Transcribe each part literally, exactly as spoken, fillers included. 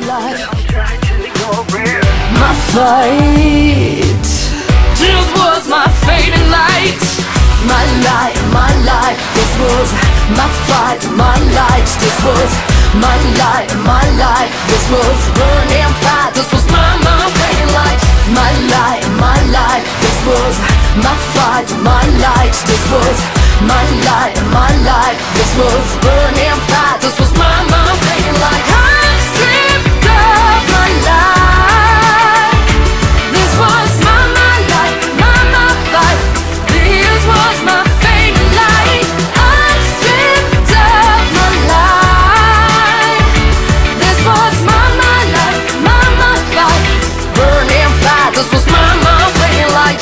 life, my fight. This was my fading light. My light, my life. This was my fight, my light. This was my light, my life. This was burning fire. This was my, my fading light. My light, my life. This was my fight, my light. This was my light, my life. This was burning fire. This was my, my fading light. I slipped up my life. This was my, my life, my, my fight. This was my fading light. I slipped up my life. This was my, my life, my, my fight. Burning fire. This was my, my fading light.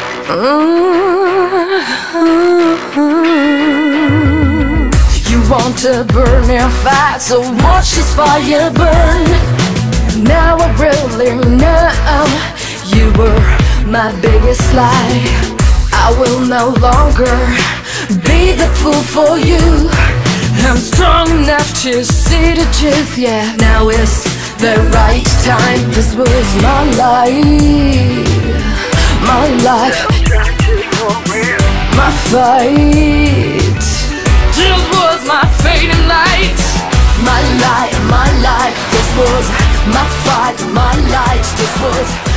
You want to burn and fight, so watch this fire burn. Now I really know you were my biggest lie. I will no longer be the fool for you. I'm strong enough to see the truth, yeah. Now is the right time. This was my life, my life, my fight. This was my fading light. My light, my life. This was my fight, my light. This was